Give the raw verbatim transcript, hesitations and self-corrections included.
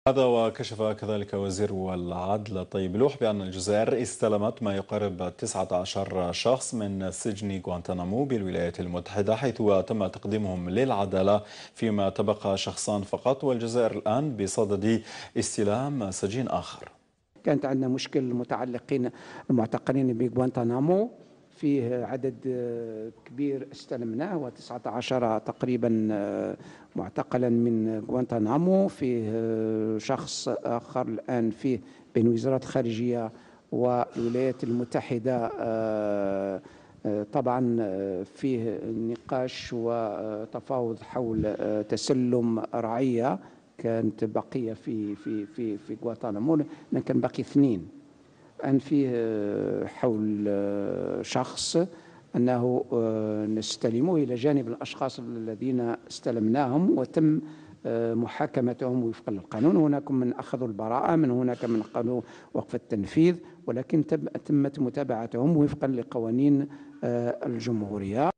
هذا وكشف كذلك وزير العدل طيب لوح بأن الجزائر استلمت ما يقارب تسعة عشر شخص من سجن غوانتنامو بالولايات المتحدة، حيث تم تقديمهم للعدالة، فيما تبقى شخصان فقط، والجزائر الآن بصدد استلام سجين آخر. كانت عندنا مشكل المتعلقين المعتقلين بغوانتنامو، فيه عدد كبير استلمناه وتسعة عشر تقريبا معتقلا من غوانتنامو. فيه شخص آخر الآن فيه بين وزارة الخارجية والولايات المتحدة. طبعا فيه نقاش وتفاوض حول تسلم رعية كانت بقية في في في في غوانتنامو، لأن كان باقي اثنين. الآن فيه حول شخص أنه نستلمه إلى جانب الأشخاص الذين استلمناهم وتم محاكمتهم وفقا للقانون. هناك من أخذوا البراءة، من هناك من أخذوا وقف التنفيذ، ولكن تمت متابعتهم وفقا لقوانين الجمهورية.